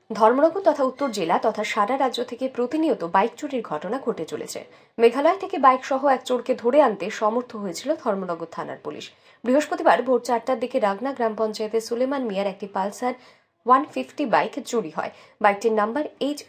ধর্মনগর তথা উত্তর জেলা তথা সারা রাজ্য থেকে প্রতিনিয়ত বাইক চুরির ঘটনা ঘটে চলেছে। মেঘালয় থেকে বাইক সহ এক চোরকে ধরে আনতে সমর্থ হয়েছিল ধর্মনগর থানার পুলিশ। বৃহস্পতিবার ভোর 4টার দিকে রাগনা গ্রাম পঞ্চায়েতের সুলেমান মিয়ার একটি পালসার 150 বাইক চুরি হয়। বাইকটির নাম্বার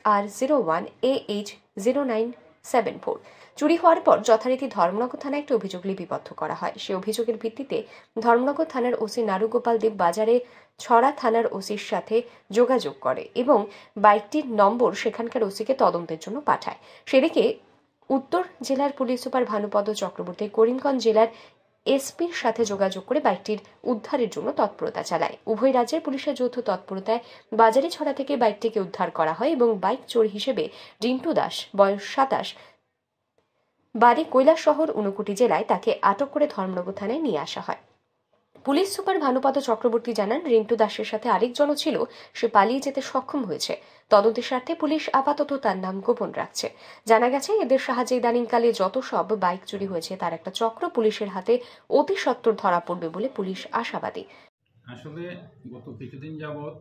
HR01AH0974। চুরি হওয়ার পর যথারীতি ধর্মনগর থানায় একটি অভিযোগ লিপিবদ্ধ করা হয়। সে অভিযোগের ভিত্তিতে ধর্মনগর থানার ওসি নারুগোপাল দেব বাজারে ছড়া থানার ওসির সাথে যোগাযোগ করে এবং বাইকটির নম্বর সেখানকার ওসিকে তদন্তের জন্য পাঠায়। সেদিকে উত্তর জেলার পুলিশ সুপার ভানুপদ চক্রবর্তী করিমগঞ্জ জেলার এসপির সাথে যোগাযোগ করে বাইকটির উদ্ধারের জন্য তৎপরতা চালায়। উভয় রাজ্যের পুলিশের যৌথ তৎপরতায় বাজারি ছড়া থেকে বাইকটিকে উদ্ধার করা হয় এবং বাইক চোর হিসেবে রিন্টু দাস, বয়স 27, বাড়ি কৈলাসহর, ঊনকোটি জেলায়, তাকে আটক করে ধর্মনগর থানায় নিয়ে আসা হয়। পুলিশ সুপার ভানুপদ চক্রবর্তী জানান, রিন্টু দাসের সাথে আরেকজনও ছিল, সে পালিয়ে যেতে সক্ষম হয়েছে। তদন্তের স্বার্থে পুলিশ আপাতত তার নাম গোপন রাখছে। জানা গেছে, এদের সাহায্যে ইদানিংকালে যত সব বাইক চুরি হয়েছে তার একটা চক্র পুলিশের হাতে অতি সত্বর ধরা পড়বে বলে পুলিশ আশাবাদী। আসলে গত কিছুদিন যাবৎ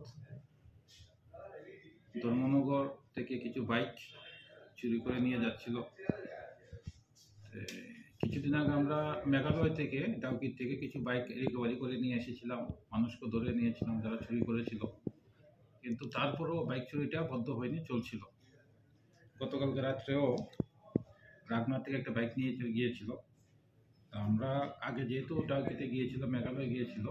ধর্মনগর থেকে কিছু বাইক চুরি করে নিয়ে যাচ্ছিল। কিছুদিন আগে আমরা মেঘালয় থেকে ডাউকির থেকে কিছু বাইক রিকভারি করে নিয়ে এসেছিলাম, মানুষকে ধরে নিয়েছিলাম যারা চুরি করেছিল, কিন্তু তারপরও বাইক চুরিটা বন্ধ হয়নি, চলছিল। গতকালকে রাত্রেও রাগনার থেকে একটা বাইক নিয়ে গিয়েছিল। আমরা আগে যেহেতু ডাউকিতে গিয়েছিল, মেঘালয় গিয়েছিল,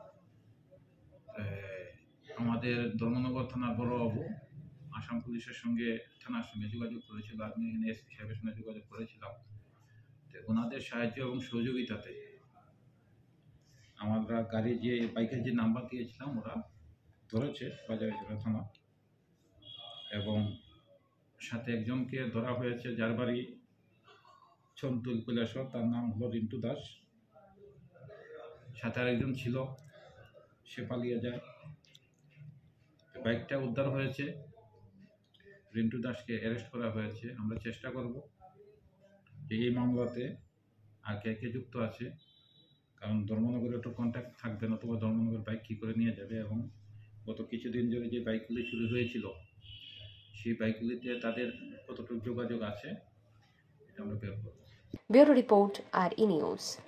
আমাদের ধর্মনগর থানার বড়বাবু আসাম পুলিশের সঙ্গে, থানার সঙ্গে যোগাযোগ করেছিল। আমি এখানে এসপি সাহেবের সঙ্গে যোগাযোগ করেছিলাম। ওনাদের সাহায্য এবং সহযোগিতাতে আমরা গাড়ির যে বাইকের যে নাম্বার দিয়েছিলাম ওরা ধরেছে বাজারে থানা, এবং সাথে একজনকে ধরা হয়েছে যার বাড়ি ছন্তুল কৈলাসর, তার নাম হলো রিন্টু দাস। সাথে আরেকজন ছিল, সে পালিয়ে যায়। বাইকটা উদ্ধার হয়েছে, রিন্টু দাসকে অ্যারেস্ট করা হয়েছে। আমরা চেষ্টা করব যে এই মামলাতে আর কে কে যুক্ত আছে, কারণ ধর্মনগরে একটু কন্ট্যাক্ট থাকবে, নতুবা ধর্মনগর বাইক কী করে নিয়ে যাবে। এবং গত কিছুদিন ধরে যে বাইকগুলি চুরি হয়েছিল সেই বাইকগুলিতে তাদের কতটুকু যোগাযোগ আছে এটা আমরা বের করব। Bureau report, R E news.